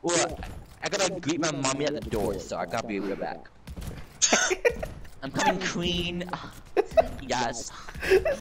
Well, I gotta greet my mommy at the door, so I gotta be right back. I'm coming, queen. Yes.